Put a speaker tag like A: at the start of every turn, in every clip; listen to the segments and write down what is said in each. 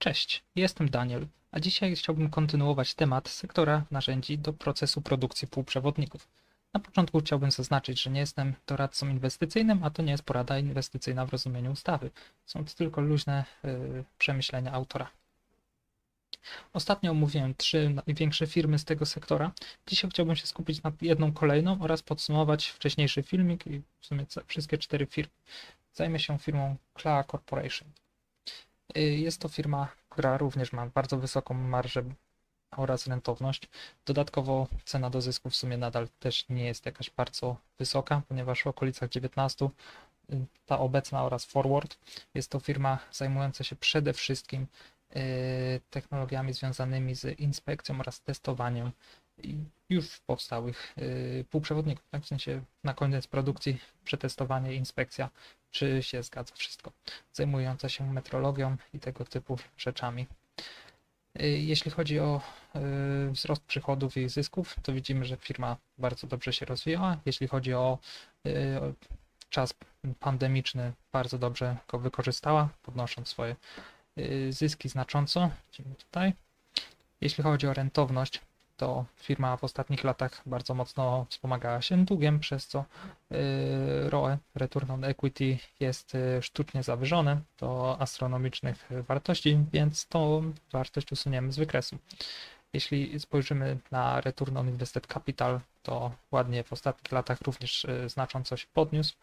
A: Cześć, jestem Daniel, a dzisiaj chciałbym kontynuować temat sektora narzędzi do procesu produkcji półprzewodników. Na początku chciałbym zaznaczyć, że nie jestem doradcą inwestycyjnym, a to nie jest porada inwestycyjna w rozumieniu ustawy. Są to tylko luźne przemyślenia autora. Ostatnio omówiłem 3 największe firmy z tego sektora. Dzisiaj chciałbym się skupić na jedną kolejną oraz podsumować wcześniejszy filmik i w sumie wszystkie 4 firmy. Zajmę się firmą Klaa Corporation. Jest to firma, która również ma bardzo wysoką marżę oraz rentowność. Dodatkowo cena do zysku w sumie nadal też nie jest jakaś bardzo wysoka, ponieważ w okolicach 19 ta obecna oraz forward. Jest to firma zajmująca się przede wszystkim technologiami związanymi z inspekcją oraz testowaniem już powstałych półprzewodników, tak? W sensie na koniec produkcji przetestowanie, inspekcja, czy się zgadza wszystko, zajmująca się metrologią i tego typu rzeczami. Jeśli chodzi o wzrost przychodów i zysków, to widzimy, że firma bardzo dobrze się rozwijała. Jeśli chodzi o czas pandemiczny, bardzo dobrze go wykorzystała, podnosząc swoje zyski znacząco. Widzimy tutaj. Jeśli chodzi o rentowność, to firma w ostatnich latach bardzo mocno wspomagała się długiem, przez co ROE, Return on Equity, jest sztucznie zawyżone do astronomicznych wartości, więc tą wartość usuniemy z wykresu. Jeśli spojrzymy na Return on Invested Capital, to ładnie w ostatnich latach również znacząco się podniósł.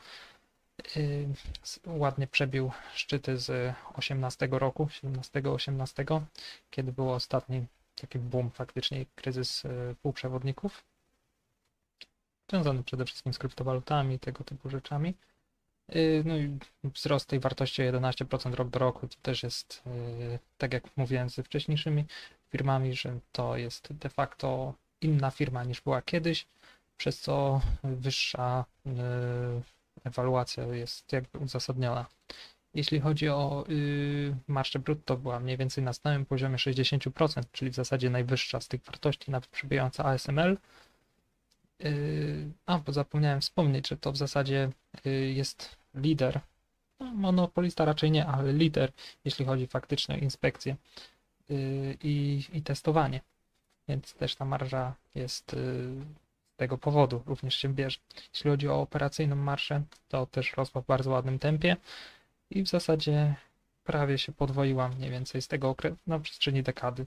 A: Ładnie przebił szczyty z 18 roku, 17-18, kiedy był ostatni taki boom, faktycznie kryzys półprzewodników, związany przede wszystkim z kryptowalutami i tego typu rzeczami. No i wzrost tej wartości o 11% rok do roku to też jest, tak jak mówiłem ze wcześniejszymi firmami, że to jest de facto inna firma niż była kiedyś, przez co wyższa ewaluacja jest jakby uzasadniona. Jeśli chodzi o marżę brutto, była mniej więcej na stałym poziomie 60%, czyli w zasadzie najwyższa z tych wartości, nawet przebijająca ASML. Bo zapomniałem wspomnieć, że to w zasadzie jest lider, no, monopolista raczej nie, ale lider, jeśli chodzi faktycznie o inspekcję i testowanie, więc też ta marża jest z tego powodu, również się bierze. Jeśli chodzi o operacyjną marżę, to też rosła w bardzo ładnym tempie i w zasadzie prawie się podwoiła mniej więcej z tego okresu na przestrzeni dekady.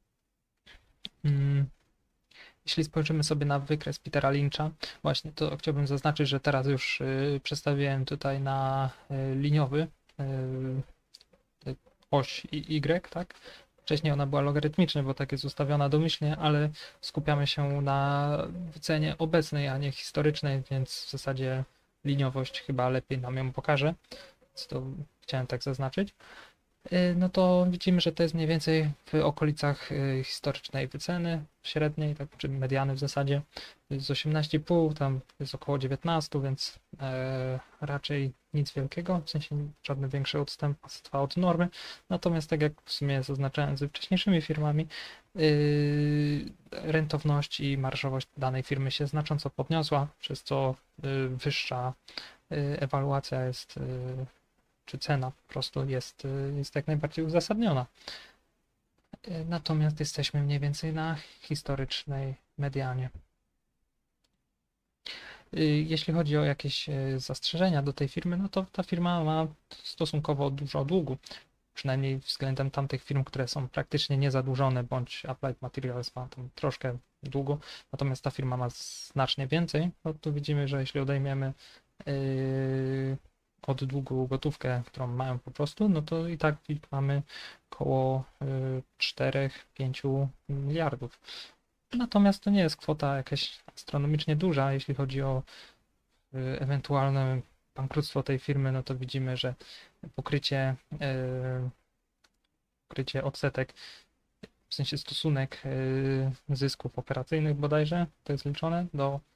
A: Jeśli spojrzymy sobie na wykres Petera Lyncha, właśnie to chciałbym zaznaczyć, że teraz już przestawiłem tutaj na liniowy oś Y, tak? Wcześniej ona była logarytmiczna, bo tak jest ustawiona domyślnie, ale skupiamy się na wycenie obecnej, a nie historycznej, więc w zasadzie liniowość chyba lepiej nam ją pokaże, więc to chciałem tak zaznaczyć. No to widzimy, że to jest mniej więcej w okolicach historycznej wyceny średniej, tak, czy mediany w zasadzie, z 18,5, tam jest około 19, więc raczej nic wielkiego, w sensie żadne większe odstępstwa od normy. Natomiast tak jak w sumie zaznaczałem ze wcześniejszymi firmami, rentowność i marżowość danej firmy się znacząco podniosła, przez co wyższa ewaluacja jest czy cena po prostu jest jak najbardziej uzasadniona. Natomiast jesteśmy mniej więcej na historycznej medianie. Jeśli chodzi o jakieś zastrzeżenia do tej firmy, no to ta firma ma stosunkowo dużo długu, przynajmniej względem tamtych firm, które są praktycznie niezadłużone, bądź Applied Materials ma tam troszkę długo, natomiast ta firma ma znacznie więcej. No tu widzimy, że jeśli odejmiemy od długu gotówkę, którą mają po prostu, no to i tak mamy około 4-5 miliardów. Natomiast to nie jest kwota jakaś astronomicznie duża, jeśli chodzi o ewentualne bankructwo tej firmy, no to widzimy, że pokrycie odsetek, w sensie stosunek zysków operacyjnych bodajże, to jest liczone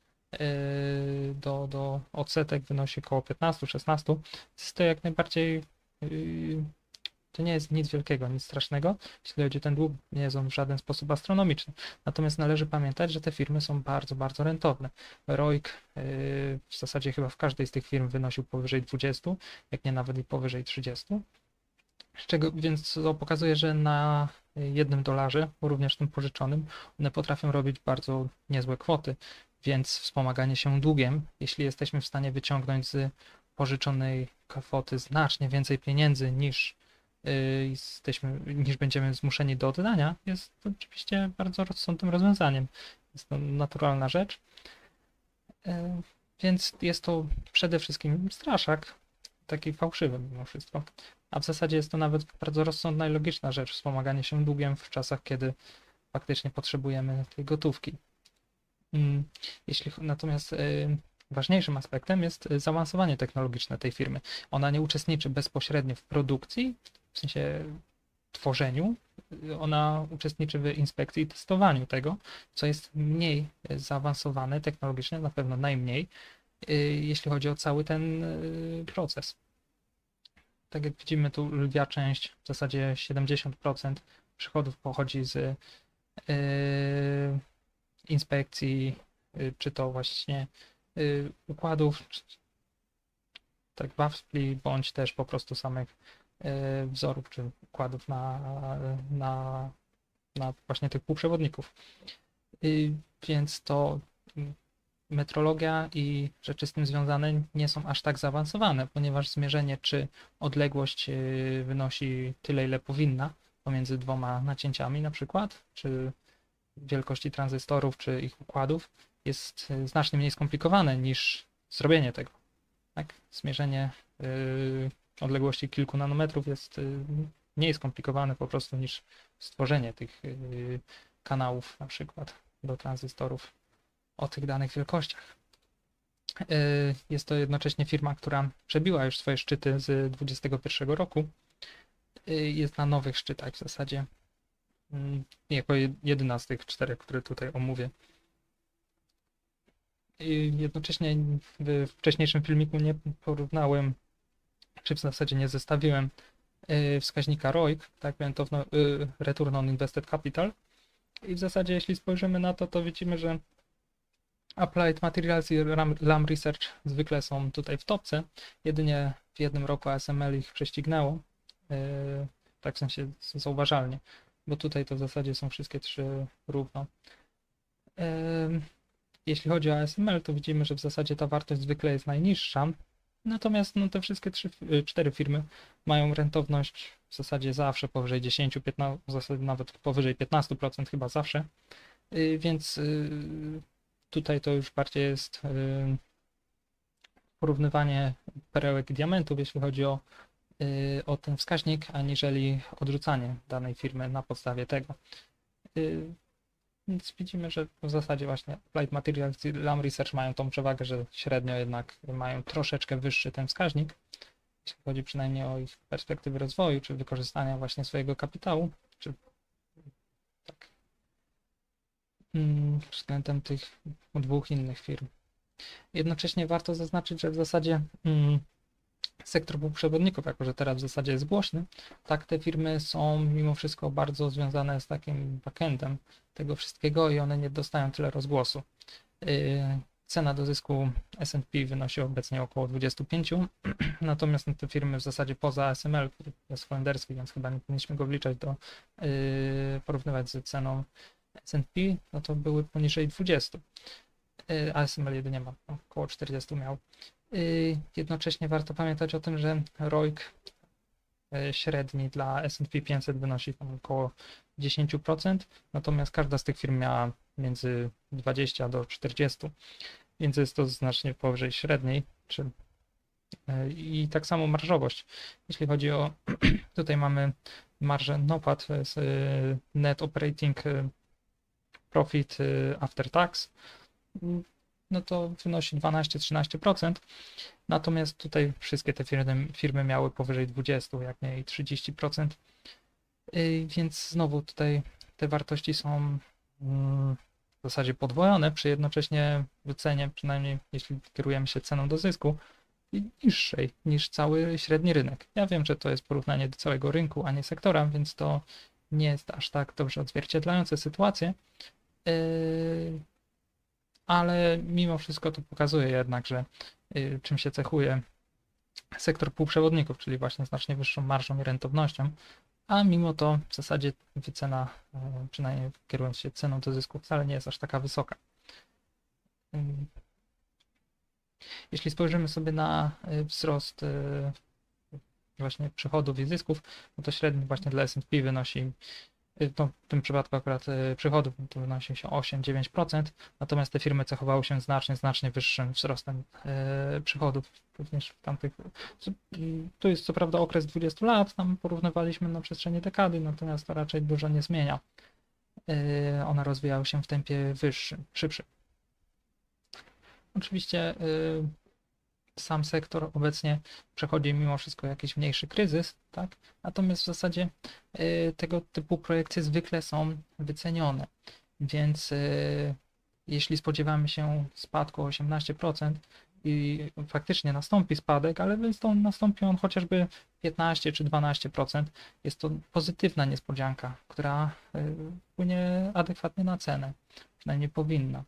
A: do odsetek wynosi około 15-16. Jest to jak najbardziej, to nie jest nic wielkiego, nic strasznego. Jeśli chodzi o ten dług, nie jest on w żaden sposób astronomiczny. Natomiast należy pamiętać, że te firmy są bardzo, bardzo rentowne. ROIC w zasadzie chyba w każdej z tych firm wynosił powyżej 20, jak nie nawet i powyżej 30. Więc to pokazuje, że na $1, również tym pożyczonym, one potrafią robić bardzo niezłe kwoty, więc wspomaganie się długiem, jeśli jesteśmy w stanie wyciągnąć z pożyczonej kwoty znacznie więcej pieniędzy niż będziemy zmuszeni do oddania, jest oczywiście bardzo rozsądnym rozwiązaniem. Jest to naturalna rzecz. Więc jest to przede wszystkim straszak, taki fałszywy mimo wszystko. A w zasadzie jest to nawet bardzo rozsądna i logiczna rzecz, wspomaganie się długiem w czasach, kiedy faktycznie potrzebujemy tej gotówki. Natomiast ważniejszym aspektem jest zaawansowanie technologiczne tej firmy. Ona nie uczestniczy bezpośrednio w produkcji, w sensie tworzeniu, ona uczestniczy w inspekcji i testowaniu tego, co jest mniej zaawansowane technologicznie, na pewno najmniej, jeśli chodzi o cały ten proces. Tak jak widzimy, tu lwia część, w zasadzie 70% przychodów pochodzi z inspekcji, czy to właśnie układów, tak wafli, bądź też po prostu samych wzorów, czy układów na właśnie tych półprzewodników. Więc to metrologia i rzeczy z tym związane nie są aż tak zaawansowane, ponieważ zmierzenie, czy odległość wynosi tyle, ile powinna pomiędzy dwoma nacięciami na przykład, czy wielkości tranzystorów, czy ich układów, jest znacznie mniej skomplikowane niż zrobienie tego. Tak? Zmierzenie odległości kilku nanometrów jest mniej skomplikowane po prostu niż stworzenie tych kanałów na przykład do tranzystorów o tych danych wielkościach. Jest to jednocześnie firma, która przebiła już swoje szczyty z 2021 roku. Jest na nowych szczytach w zasadzie, jako jedyna z tych 4, które tutaj omówię. Jednocześnie w wcześniejszym filmiku nie porównałem, czy w zasadzie nie zestawiłem wskaźnika ROIC, tak, to Return on Invested Capital. I w zasadzie jeśli spojrzymy na to, to widzimy, że Applied Materials i Lam Research zwykle są tutaj w topce. Jedynie w jednym roku ASML ich prześcignęło, tak w sensie zauważalnie, bo tutaj to w zasadzie są wszystkie 3 równo. Jeśli chodzi o ASML, to widzimy, że w zasadzie ta wartość zwykle jest najniższa, natomiast te wszystkie 4 firmy mają rentowność w zasadzie zawsze powyżej 10, 15, w zasadzie nawet powyżej 15% chyba zawsze, więc tutaj to już bardziej jest porównywanie perełek i diamentów, jeśli chodzi o ten wskaźnik, aniżeli odrzucanie danej firmy na podstawie tego. Więc widzimy, że w zasadzie właśnie Applied Materials i Lam Research mają tą przewagę, że średnio jednak mają troszeczkę wyższy ten wskaźnik, jeśli chodzi przynajmniej o ich perspektywy rozwoju, czy wykorzystania właśnie swojego kapitału, czy tak, względem tych 2 innych firm. Jednocześnie warto zaznaczyć, że w zasadzie sektor półprzewodników, jako że teraz w zasadzie jest głośny, tak te firmy są mimo wszystko bardzo związane z takim backendem tego wszystkiego i one nie dostają tyle rozgłosu. Cena do zysku S&P wynosi obecnie około 25, natomiast te firmy w zasadzie poza ASML, który jest holenderski, więc chyba nie powinniśmy go wliczać porównywać z ceną S&P, no to były poniżej 20. ASML jedynie ma około 40 miał. Jednocześnie warto pamiętać o tym, że ROIC średni dla S&P 500 wynosi tam około 10%, natomiast każda z tych firm miała między 20 do 40, więc jest to znacznie powyżej średniej. I tak samo marżowość. Jeśli chodzi o, tutaj mamy marżę NOPAT, to jest Net Operating Profit After Tax, no to wynosi 12-13%, natomiast tutaj wszystkie te firmy miały powyżej 20, jak nie i 30%, więc znowu tutaj te wartości są w zasadzie podwojone przy jednocześnie wycenie, przynajmniej jeśli kierujemy się ceną do zysku, niższej niż cały średni rynek. Ja wiem, że to jest porównanie do całego rynku, a nie sektora, więc to nie jest aż tak dobrze odzwierciedlające sytuację, ale mimo wszystko to pokazuje jednak, że czym się cechuje sektor półprzewodników, czyli właśnie znacznie wyższą marżą i rentownością, a mimo to w zasadzie wycena, przynajmniej kierując się ceną do zysku, wcale nie jest aż taka wysoka. Jeśli spojrzymy sobie na wzrost właśnie przychodów i zysków, no to średni właśnie dla S&P wynosi, no w tym przypadku akurat przychodów to wynosi się 8-9%, natomiast te firmy cechowały się znacznie wyższym wzrostem przychodów również w tamtych. Tu jest co prawda okres 20 lat, tam porównywaliśmy na przestrzeni dekady, natomiast to raczej dużo nie zmienia. One rozwijały się w tempie wyższym, szybszym. Oczywiście sam sektor obecnie przechodzi mimo wszystko jakiś mniejszy kryzys, tak? Natomiast w zasadzie tego typu projekcje zwykle są wycenione, więc jeśli spodziewamy się spadku o 18% i faktycznie nastąpi spadek, ale nastąpi on chociażby 15 czy 12%, jest to pozytywna niespodzianka, która wpłynie adekwatnie na cenę, przynajmniej powinna.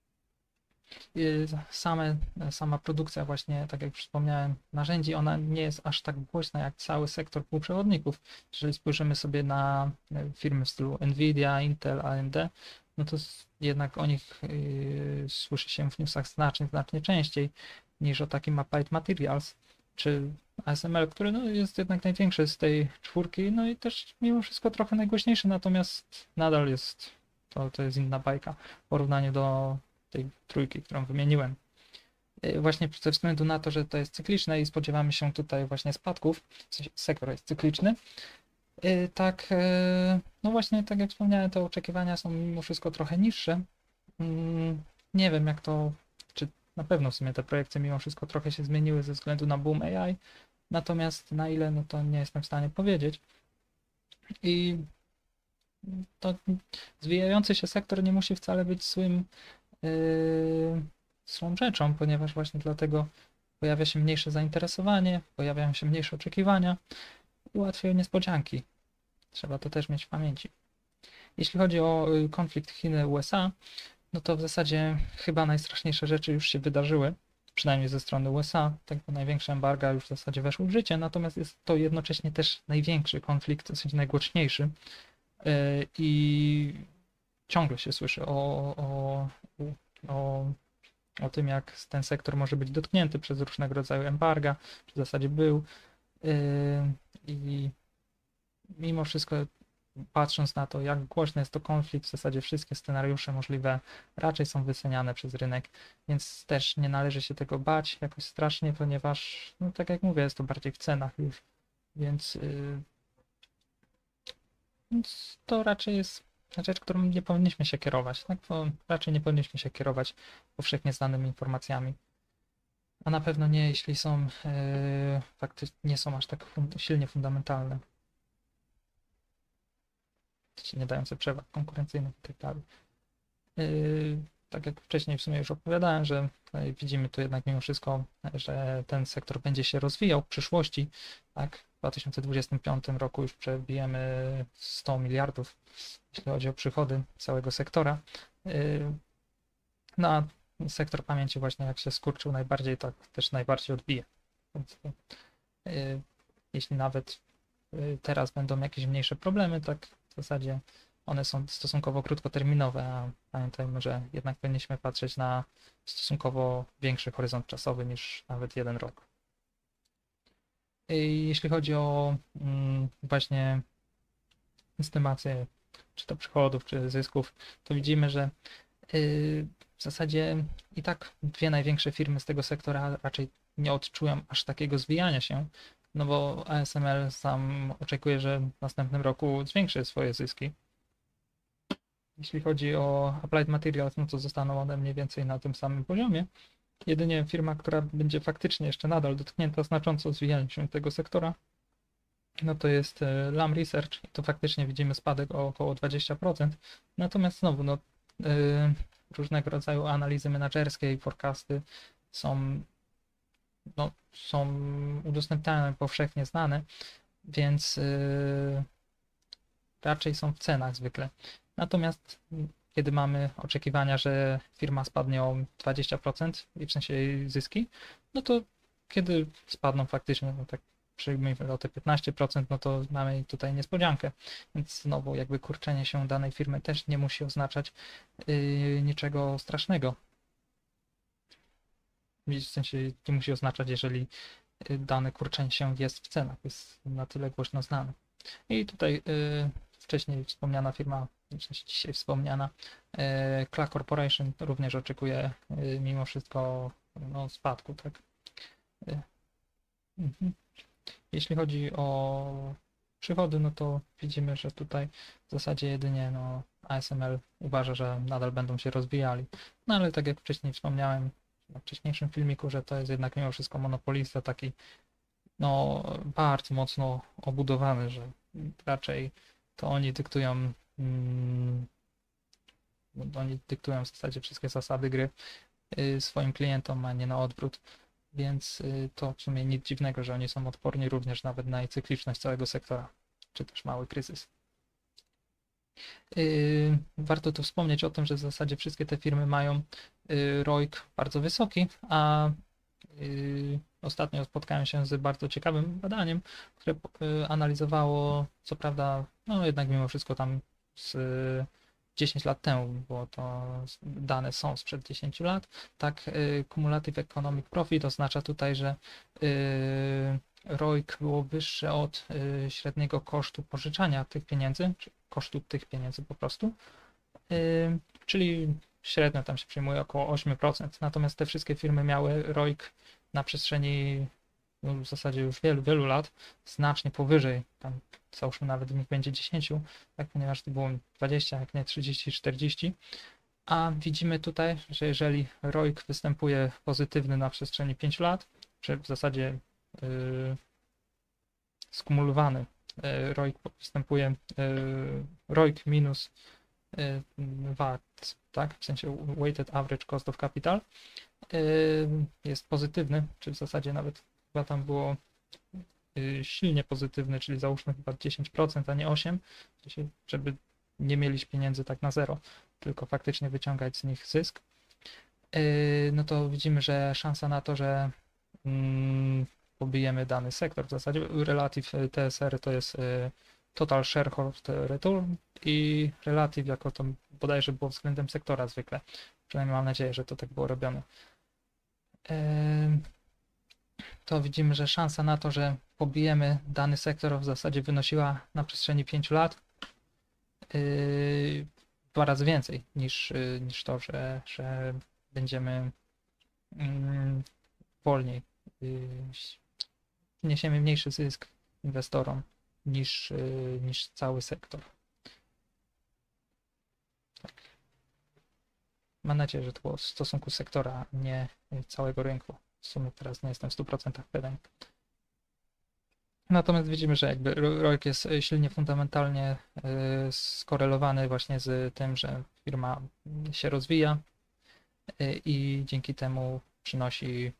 A: Sama produkcja właśnie, tak jak wspomniałem, narzędzi, ona nie jest aż tak głośna jak cały sektor półprzewodników. Jeżeli spojrzymy sobie na firmy w stylu Nvidia, Intel, AMD, no to jednak o nich słyszy się w newsach znacznie częściej niż o takim Applied Materials czy ASML, który no, jest jednak największy z tej czwórki, no i też mimo wszystko trochę najgłośniejszy, natomiast nadal jest, to jest inna bajka w porównaniu do tej trójki, którą wymieniłem. Właśnie ze względu na to, że to jest cykliczne i spodziewamy się tutaj właśnie spadków, sektor jest cykliczny, tak, no właśnie tak jak wspomniałem, te oczekiwania są mimo wszystko trochę niższe. Nie wiem jak to, czy na pewno w sumie te projekcje mimo wszystko trochę się zmieniły ze względu na boom AI, natomiast na ile, no to nie jestem w stanie powiedzieć. I to zwijający się sektor nie musi wcale być złą rzeczą, ponieważ właśnie dlatego pojawia się mniejsze zainteresowanie, pojawiają się mniejsze oczekiwania i łatwiej o niespodzianki. Trzeba to też mieć w pamięci. Jeśli chodzi o konflikt Chiny-USA, no to w zasadzie chyba najstraszniejsze rzeczy już się wydarzyły, przynajmniej ze strony USA. Tego największe embarga już w zasadzie weszły w życie, natomiast jest to jednocześnie też największy konflikt, w zasadzie najgłośniejszy i ciągle się słyszy o tym, jak ten sektor może być dotknięty przez różnego rodzaju embarga, czy w zasadzie był. I mimo wszystko, patrząc na to, jak głośny jest to konflikt, w zasadzie wszystkie scenariusze możliwe raczej są wyceniane przez rynek, więc też nie należy się tego bać jakoś strasznie, ponieważ, no tak jak mówię, jest to bardziej w cenach już, więc to raczej jest rzecz, którą nie powinniśmy się kierować, tak? Bo raczej nie powinniśmy się kierować powszechnie znanymi informacjami. A na pewno nie, jeśli są fakty nie są aż tak silnie fundamentalne. Nie dające przewag konkurencyjnych i tak dalej. Tak jak wcześniej w sumie już opowiadałem, że widzimy tu jednak mimo wszystko, że ten sektor będzie się rozwijał w przyszłości, tak? W 2025 roku już przebijemy 100 miliardów, jeśli chodzi o przychody całego sektora. No a sektor pamięci właśnie jak się skurczył najbardziej, tak też najbardziej odbije. Więc, jeśli nawet teraz będą jakieś mniejsze problemy, tak w zasadzie one są stosunkowo krótkoterminowe, a pamiętajmy, że jednak powinniśmy patrzeć na stosunkowo większy horyzont czasowy niż nawet 1 rok. Jeśli chodzi o właśnie estymację czy to przychodów, czy zysków, to widzimy, że w zasadzie i tak dwie największe firmy z tego sektora raczej nie odczują aż takiego zwijania się, no bo ASML sam oczekuje, że w następnym roku zwiększy swoje zyski. Jeśli chodzi o Applied Materials, no to zostaną one mniej więcej na tym samym poziomie. Jedynie firma, która będzie faktycznie jeszcze nadal dotknięta znacząco zwijaniem się tego sektora, no to jest Lam Research i to faktycznie widzimy spadek o około 20%. Natomiast znowu, no, różnego rodzaju analizy menedżerskie i forecasty są udostępniane, powszechnie znane, więc raczej są w cenach zwykle. Natomiast kiedy mamy oczekiwania, że firma spadnie o 20% i w sensie jej zyski, no to kiedy spadną faktycznie, no tak przyjmijmy o te 15%, no to mamy tutaj niespodziankę. Więc znowu jakby kurczenie się danej firmy też nie musi oznaczać niczego strasznego. W sensie nie musi oznaczać, jeżeli dane kurczenie się jest w cenach, jest na tyle głośno znane. I tutaj wcześniej wspomniana firma, w sensie dzisiaj wspomniana Kla Corporation również oczekuje mimo wszystko no, spadku, tak? Jeśli chodzi o przychody, no to widzimy, że tutaj w zasadzie jedynie no, ASML uważa, że nadal będą się rozwijali. No ale tak jak wcześniej wspomniałem na wcześniejszym filmiku, że to jest jednak mimo wszystko monopolista taki no bardzo mocno obudowany, że raczej to oni dyktują oni dyktują w zasadzie wszystkie zasady gry swoim klientom, a nie na odwrót. Więc to w sumie nic dziwnego, że oni są odporni również nawet na cykliczność całego sektora, czy też mały kryzys. Warto tu wspomnieć o tym, że w zasadzie wszystkie te firmy mają ROIC bardzo wysoki, a ostatnio spotkałem się z bardzo ciekawym badaniem, które analizowało, co prawda, no jednak mimo wszystko tam z 10 lat temu, bo to dane są sprzed 10 lat, tak Cumulative Economic Profit oznacza tutaj, że ROIC było wyższe od średniego kosztu pożyczania tych pieniędzy, czy kosztu tych pieniędzy po prostu, czyli średnio tam się przyjmuje około 8%, natomiast te wszystkie firmy miały ROIC na przestrzeni no, w zasadzie już wielu lat znacznie powyżej, tam załóżmy nawet niech będzie 10, tak, ponieważ to było 20, jak nie 30, 40, a widzimy tutaj, że jeżeli ROIC występuje pozytywny na przestrzeni 5 lat, czy w zasadzie skumulowany ROIC występuje ROIC minus WACC, tak, w sensie Weighted Average Cost of Capital jest pozytywny, czy w zasadzie nawet chyba tam było silnie pozytywny, czyli załóżmy chyba 10%, a nie 8%, żeby nie mieliś pieniędzy tak na zero, tylko faktycznie wyciągać z nich zysk, no to widzimy, że szansa na to, że pobijemy dany sektor, w zasadzie Relative TSR to jest Total Shareholder Return i Relative jako to bodajże było względem sektora zwykle, przynajmniej mam nadzieję, że to tak było robione. To widzimy, że szansa na to, że pobijemy dany sektor w zasadzie wynosiła na przestrzeni 5 lat 2 razy więcej niż to, że będziemy wolniej, wniesiemy mniejszy zysk inwestorom niż cały sektor. Tak. Mam nadzieję, że to było w stosunku sektora, nie całego rynku. W sumie teraz nie jestem w 100% pewien. Natomiast widzimy, że jakby ROIC jest silnie fundamentalnie skorelowany właśnie z tym, że firma się rozwija i dzięki temu przynosi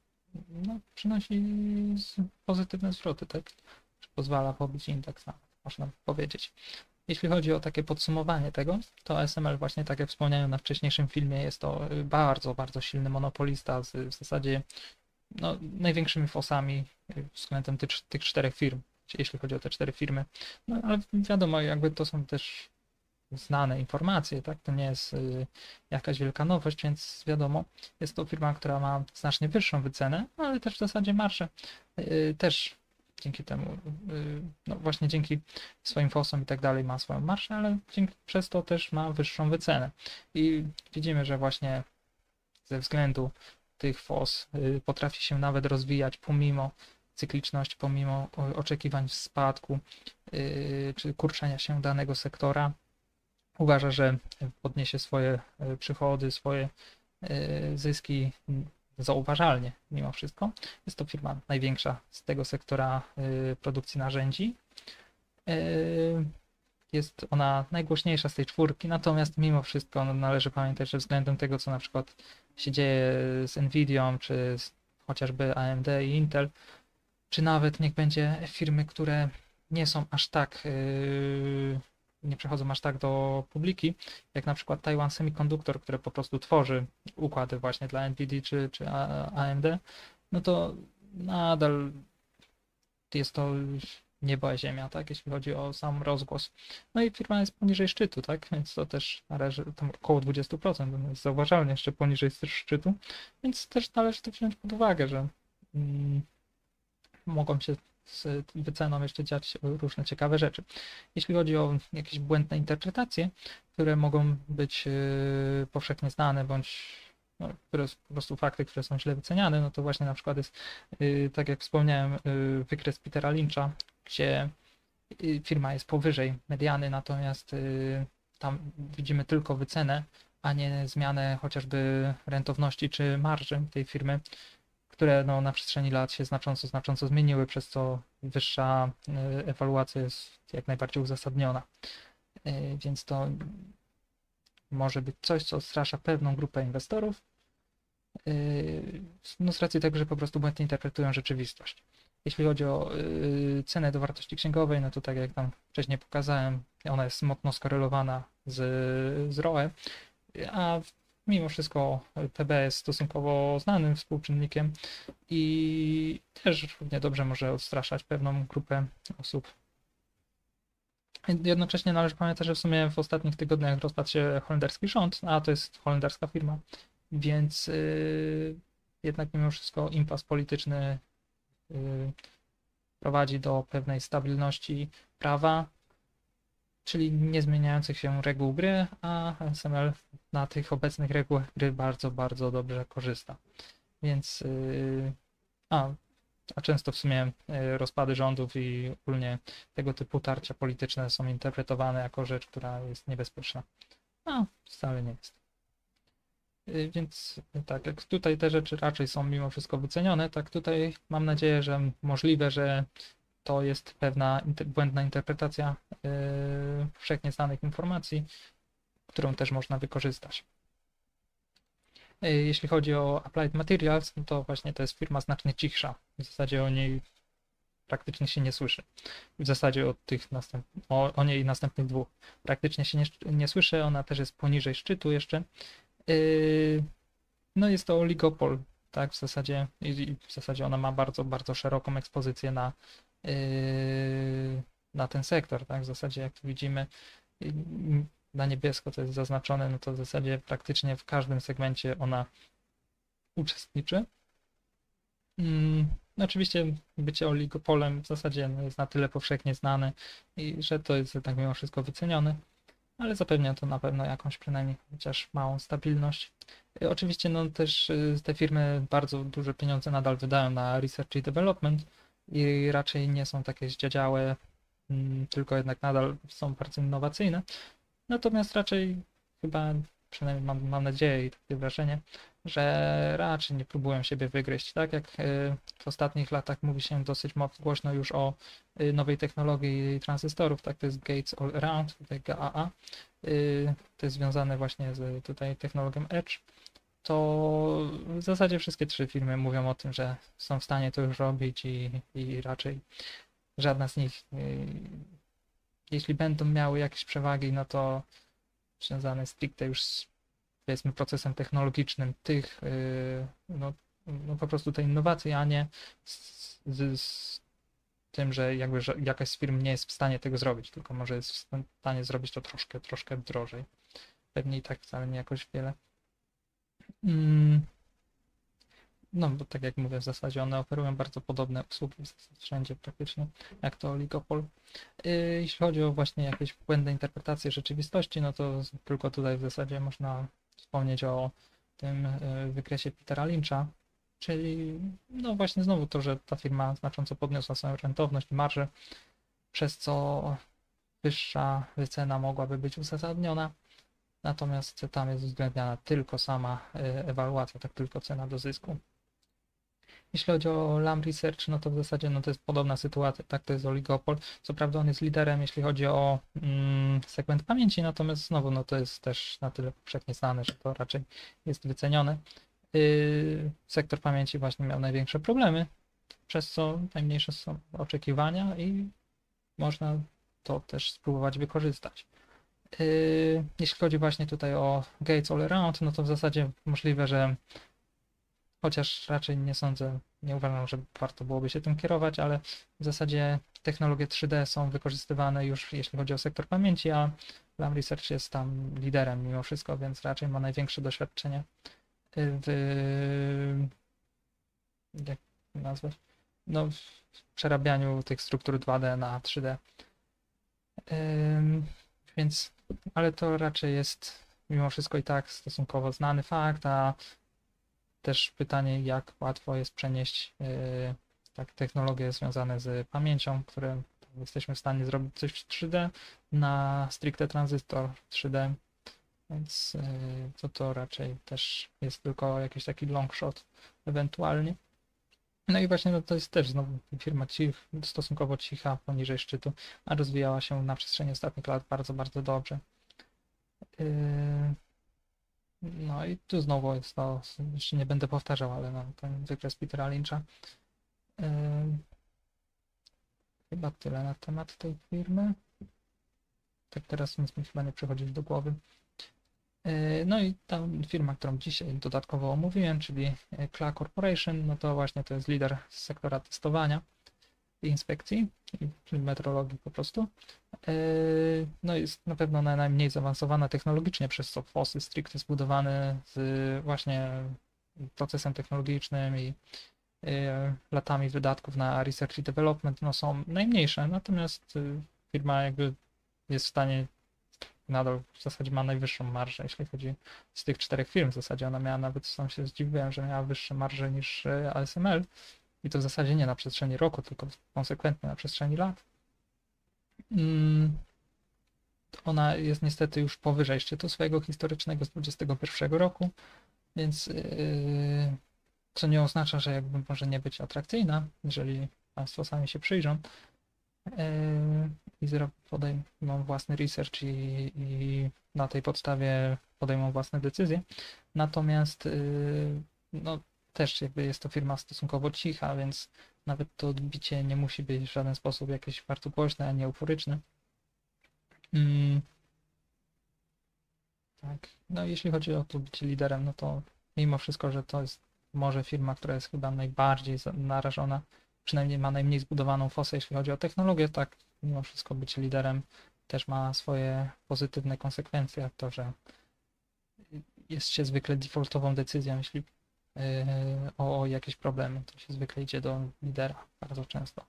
A: pozytywne zwroty, tak? Pozwala pobić indeks, można powiedzieć. Jeśli chodzi o takie podsumowanie tego, to ASML właśnie tak jak wspomniałem na wcześniejszym filmie, jest to bardzo, bardzo silny monopolista z w zasadzie no, największymi fosami względem tych 4 firm, jeśli chodzi o te 4 firmy. No ale wiadomo, jakby to są też znane informacje, tak? To nie jest jakaś wielka nowość, więc wiadomo, jest to firma, która ma znacznie wyższą wycenę, ale też w zasadzie marżę też dzięki temu, no właśnie dzięki swoim fosom i tak dalej ma swoją marżę, ale przez to też ma wyższą wycenę. I widzimy, że właśnie ze względu tych FOS potrafi się nawet rozwijać pomimo cykliczności, pomimo oczekiwań spadku czy kurczenia się danego sektora. Uważa, że podniesie swoje przychody, swoje zyski zauważalnie mimo wszystko. Jest to firma największa z tego sektora produkcji narzędzi. Jest ona najgłośniejsza z tej 4, natomiast mimo wszystko należy pamiętać, że względem tego, co na przykład się dzieje z Nvidią, czy chociażby AMD i Intel, czy nawet niech będzie firmy, które nie są aż tak, nie przechodzą aż tak do publiki, jak na przykład Taiwan Semiconductor, które po prostu tworzy układy właśnie dla Nvidia czy AMD, no to nadal jest to niebo a ziemia, tak, jeśli chodzi o sam rozgłos. No i firma jest poniżej szczytu, tak, więc to też należy, tam około 20%, to jest zauważalnie jeszcze poniżej szczytu, więc też należy to wziąć pod uwagę, że mogą się z wyceną jeszcze dziać różne ciekawe rzeczy. Jeśli chodzi o jakieś błędne interpretacje, które mogą być powszechnie znane, bądź no, po prostu fakty, które są źle wyceniane, no to właśnie na przykład jest, tak jak wspomniałem, wykres Petera Lyncha, gdzie firma jest powyżej mediany, natomiast tam widzimy tylko wycenę, a nie zmianę chociażby rentowności czy marży tej firmy, które no, na przestrzeni lat się znacząco zmieniły, przez co wyższa ewaluacja jest jak najbardziej uzasadniona. Więc to może być coś, co odstrasza pewną grupę inwestorów, no z racji tego, że po prostu błędnie interpretują rzeczywistość. Jeśli chodzi o cenę do wartości księgowej, no to tak jak tam wcześniej pokazałem, ona jest mocno skorelowana z ROE, a mimo wszystko PB jest stosunkowo znanym współczynnikiem i też równie dobrze może odstraszać pewną grupę osób. Jednocześnie należy pamiętać, że w sumie w ostatnich tygodniach rozpadł się holenderski rząd, a to jest holenderska firma, więc jednak mimo wszystko impas polityczny prowadzi do pewnej stabilności prawa, czyli niezmieniających się reguł gry, a SML na tych obecnych regułach gry bardzo dobrze korzysta. Więc a często w sumie rozpady rządów i ogólnie tego typu tarcia polityczne są interpretowane jako rzecz, która jest niebezpieczna. A wcale nie jest. Więc tak, jak tutaj te rzeczy raczej są mimo wszystko wycenione, tak tutaj mam nadzieję, że możliwe, że to jest pewna błędna interpretacja powszechnie znanych informacji, którą też można wykorzystać. Jeśli chodzi o Applied Materials, no to właśnie to jest firma znacznie cichsza. W zasadzie o niej praktycznie się nie słyszy. W zasadzie o niej następnych dwóch praktycznie się nie słyszy, ona też jest poniżej szczytu jeszcze. No jest to oligopol, tak, w zasadzie ona ma bardzo szeroką ekspozycję na ten sektor, tak, w zasadzie jak tu widzimy na niebiesko to jest zaznaczone, no to w zasadzie praktycznie w każdym segmencie ona uczestniczy. No oczywiście bycie oligopolem w zasadzie jest na tyle powszechnie znane i że to jest jednak mimo wszystko wycenione, ale zapewnia to na pewno jakąś przynajmniej chociaż małą stabilność. Oczywiście no też te firmy bardzo duże pieniądze nadal wydają na research i development i raczej nie są takie zdziadziałe, tylko jednak nadal są bardzo innowacyjne. Natomiast raczej chyba, przynajmniej mam nadzieję i takie wrażenie, że raczej nie próbują siebie wygryźć. Tak jak w ostatnich latach mówi się dosyć głośno już o nowej technologii tranzystorów, tak to jest Gates All Around, tutaj GAA, to jest związane właśnie z tutaj technologią Edge, to w zasadzie wszystkie trzy firmy mówią o tym, że są w stanie to już robić i raczej żadna z nich, jeśli będą miały jakieś przewagi, no to związane stricte już z, powiedzmy, procesem technologicznym tych, no po prostu tej innowacji, a nie z tym, że jakby że jakaś z firm nie jest w stanie tego zrobić, tylko może jest w stanie zrobić to troszkę drożej. Pewnie i tak wcale nie jakoś wiele. No, bo tak jak mówię, w zasadzie one oferują bardzo podobne usługi wszędzie praktycznie, jak to oligopol. Jeśli chodzi o właśnie jakieś błędne interpretacje rzeczywistości, no to tylko tutaj w zasadzie można wspomnieć o tym wykresie Petera Lyncha, czyli no właśnie znowu to, że ta firma znacząco podniosła swoją rentowność i marżę, przez co wyższa wycena mogłaby być uzasadniona. Natomiast tam jest uwzględniana tylko sama ewaluacja, tak tylko cena do zysku. Jeśli chodzi o Lam Research, no to w zasadzie no to jest podobna sytuacja, tak, to jest oligopol. Co prawda on jest liderem, jeśli chodzi o segment pamięci, natomiast znowu no to jest też na tyle powszechnie znane, że to raczej jest wycenione. Sektor pamięci właśnie miał największe problemy, przez co najmniejsze są oczekiwania i można to też spróbować wykorzystać. Jeśli chodzi właśnie tutaj o Gates All Around, no to w zasadzie możliwe, że chociaż raczej nie sądzę, nie uważam, że warto byłoby się tym kierować, ale w zasadzie technologie 3D są wykorzystywane już jeśli chodzi o sektor pamięci, a Lam Research jest tam liderem mimo wszystko, więc raczej ma największe doświadczenie w, jak to nazwać, no w przerabianiu tych struktur 2D na 3D. Więc, ale to raczej jest mimo wszystko i tak stosunkowo znany fakt, a też pytanie, jak łatwo jest przenieść tak technologie związane z pamięcią, które jesteśmy w stanie zrobić coś w 3D na stricte tranzystor 3D, więc to raczej też jest tylko jakiś taki long shot ewentualnie. No i właśnie to jest też znowu firma stosunkowo cicha, poniżej szczytu, a rozwijała się na przestrzeni ostatnich lat bardzo, bardzo dobrze. No i tu znowu jest to, jeszcze nie będę powtarzał, ale no, ten wykres Petera Lyncha. Chyba tyle na temat tej firmy. Tak teraz nic mi chyba nie przychodzi do głowy. No i ta firma, którą dzisiaj dodatkowo omówiłem, czyli KLA Corporation, no to właśnie to jest lider z sektora testowania i inspekcji, czyli metrologii po prostu. No jest na pewno najmniej zaawansowana technologicznie, przez co FOSy stricte zbudowane z właśnie procesem technologicznym i latami wydatków na research i development no są najmniejsze, natomiast firma jakby jest w stanie, nadal w zasadzie ma najwyższą marżę, jeśli chodzi z tych 4 firm w zasadzie. Ona miała nawet, sam się zdziwiłem, że miała wyższe marże niż ASML i to w zasadzie nie na przestrzeni roku, tylko konsekwentnie na przestrzeni lat. Ona jest niestety już powyżej szczytu swojego historycznego z 2021 roku, więc co nie oznacza, że jakby może nie być atrakcyjna, jeżeli Państwo sami się przyjrzą i podejmą własny research i na tej podstawie podejmą własne decyzje. Natomiast no, też jakby jest to firma stosunkowo cicha, więc nawet to odbicie nie musi być w żaden sposób jakieś bardzo głośne, ani euforyczne. Tak. No jeśli chodzi o to bycie liderem, no to mimo wszystko, że to jest może firma, która jest chyba najbardziej narażona, przynajmniej ma najmniej zbudowaną fosę, jeśli chodzi o technologię, tak mimo wszystko bycie liderem też ma swoje pozytywne konsekwencje, to, że jest się zwykle defaultową decyzją, jeśli o jakieś problemy, to się zwykle idzie do lidera bardzo często.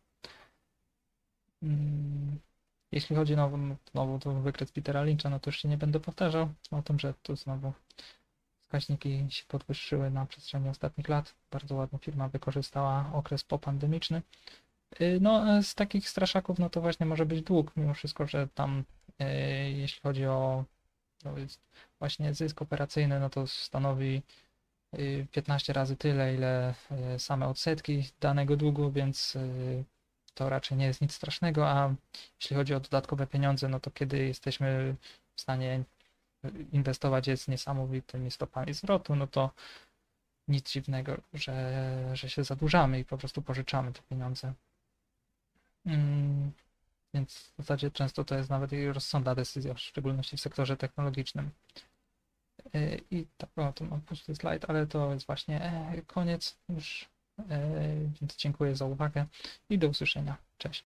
A: Jeśli chodzi znowu o wykres Petera Lyncha, no to już się nie będę powtarzał o tym, że tu znowu wskaźniki się podwyższyły na przestrzeni ostatnich lat. Bardzo ładnie firma wykorzystała okres popandemiczny. No z takich straszaków, no to właśnie może być dług, mimo wszystko, że tam jeśli chodzi o właśnie zysk operacyjny, no to stanowi 15 razy tyle, ile same odsetki danego długu, więc to raczej nie jest nic strasznego, a jeśli chodzi o dodatkowe pieniądze, no to kiedy jesteśmy w stanie inwestować je z niesamowitymi stopami zwrotu, no to nic dziwnego, że się zadłużamy i po prostu pożyczamy te pieniądze. Więc w zasadzie często to jest nawet i rozsądna decyzja, w szczególności w sektorze technologicznym. I tak, to mam pusty slajd, ale to jest właśnie koniec już, więc dziękuję za uwagę i do usłyszenia. Cześć.